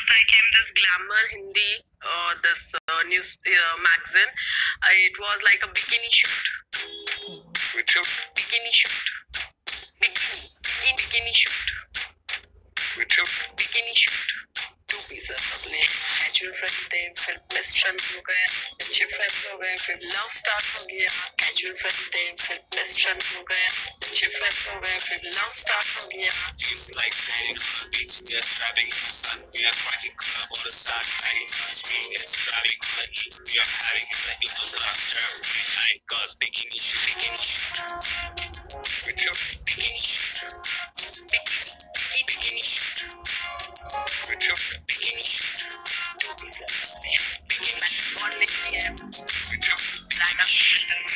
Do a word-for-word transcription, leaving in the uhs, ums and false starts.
I came this Glamour Hindi, uh, this uh, news uh, magazine. Uh, it was like a bikini shoot. Which shoot? Bikini shoot. Bikini. Bikini shoot. Which shoot? Bikini shoot. Two pieces. अपने casual friend थे, फिर best friend हो गए, अच्छे friend हो गए, फिर love start हो गया. Casual friend थे, फिर best friend हो गए, अच्छे friend हो गए, फिर love start हो गया. Feels like standing on the beach, just driving in the sun. We are cracking club on the side, hanging touch me, it's driving on the heat. We are having a regular love term. Night cause bikini shoot, bikini shoot. Which shoot? Bikini shoot. Bikini, bikini shoot. Which shoot? Bikini shoot. Two pieces. Bikini. One lady है. Which shoot? Like a